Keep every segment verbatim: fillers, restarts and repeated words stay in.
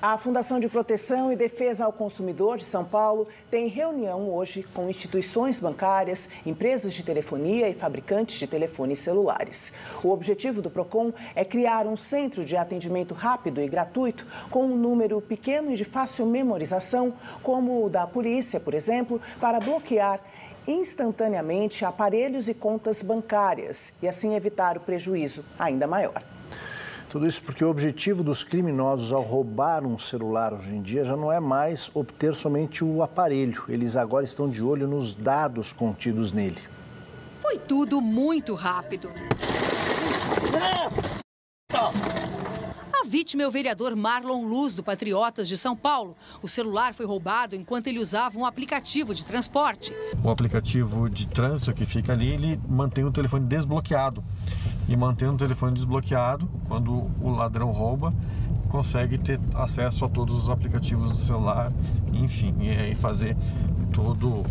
A Fundação de Proteção e Defesa ao Consumidor de São Paulo tem reunião hoje com instituições bancárias, empresas de telefonia e fabricantes de telefones celulares. O objetivo do Procon é criar um centro de atendimento rápido e gratuito com um número pequeno e de fácil memorização, como o da polícia, por exemplo, para bloquear instantaneamente aparelhos e contas bancárias e assim evitar o prejuízo ainda maior. Tudo isso porque o objetivo dos criminosos ao roubar um celular hoje em dia já não é mais obter somente o aparelho. Eles agora estão de olho nos dados contidos nele. Foi tudo muito rápido. A vítima é o vereador Marlon Luz, do Patriotas de São Paulo. O celular foi roubado enquanto ele usava um aplicativo de transporte. O aplicativo de trânsito que fica ali, ele mantém o telefone desbloqueado. E mantendo o telefone desbloqueado, quando o ladrão rouba, consegue ter acesso a todos os aplicativos do celular, enfim, e aí fazer todo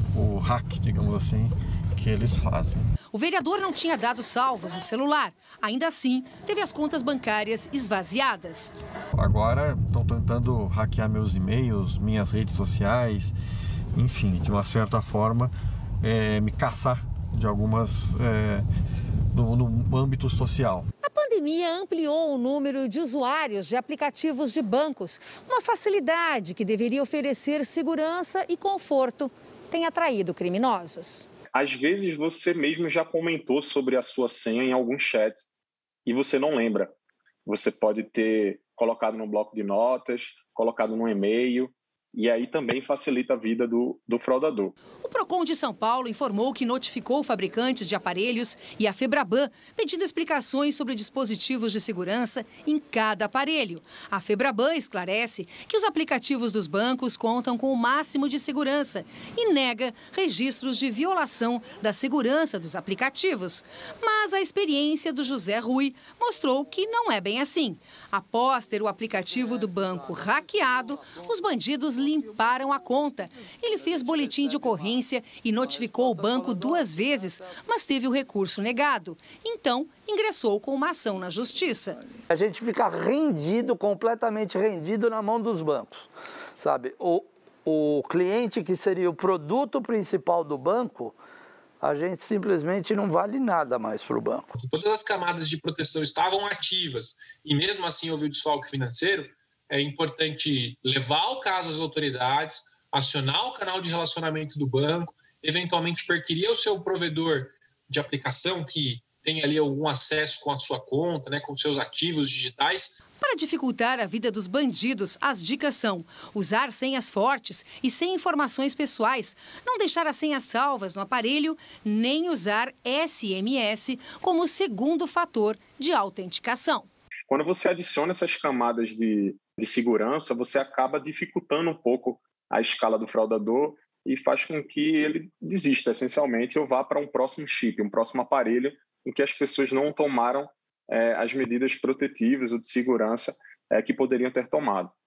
o hack, digamos assim, que eles fazem. O vereador não tinha dados salvos no celular. Ainda assim, teve as contas bancárias esvaziadas. Agora estão tentando hackear meus e-mails, minhas redes sociais, enfim, de uma certa forma, é, me caçar de algumas... É, No, no âmbito social. A pandemia ampliou o número de usuários de aplicativos de bancos. Uma facilidade que deveria oferecer segurança e conforto tem atraído criminosos. Às vezes você mesmo já comentou sobre a sua senha em algum chat e você não lembra. Você pode ter colocado no bloco de notas, colocado no e-mail, e aí também facilita a vida do, do fraudador. O Procon de São Paulo informou que notificou fabricantes de aparelhos e a Febraban pedindo explicações sobre dispositivos de segurança em cada aparelho. A Febraban esclarece que os aplicativos dos bancos contam com o máximo de segurança e nega registros de violação da segurança dos aplicativos. Mas a experiência do José Rui mostrou que não é bem assim. Após ter o aplicativo do banco hackeado, os bandidos limparam a conta. Ele fez boletim de ocorrência e notificou o banco duas vezes, mas teve o recurso negado. Então, ingressou com uma ação na justiça. A gente fica rendido, completamente rendido na mão dos bancos, sabe? O, o cliente que seria o produto principal do banco, a gente simplesmente não vale nada mais para o banco. Todas as camadas de proteção estavam ativas e mesmo assim houve o desfalque financeiro. É importante levar o caso às autoridades, acionar o canal de relacionamento do banco, eventualmente perquirir o seu provedor de aplicação que tem ali algum acesso com a sua conta, né, com seus ativos digitais. Para dificultar a vida dos bandidos, as dicas são usar senhas fortes e sem informações pessoais, não deixar as senhas salvas no aparelho, nem usar S M S como segundo fator de autenticação. Quando você adiciona essas camadas de, de segurança, você acaba dificultando um pouco a escala do fraudador e faz com que ele desista, essencialmente, ou vá para um próximo chip, um próximo aparelho em que as pessoas não tomaram é, as medidas protetivas ou de segurança é, que poderiam ter tomado.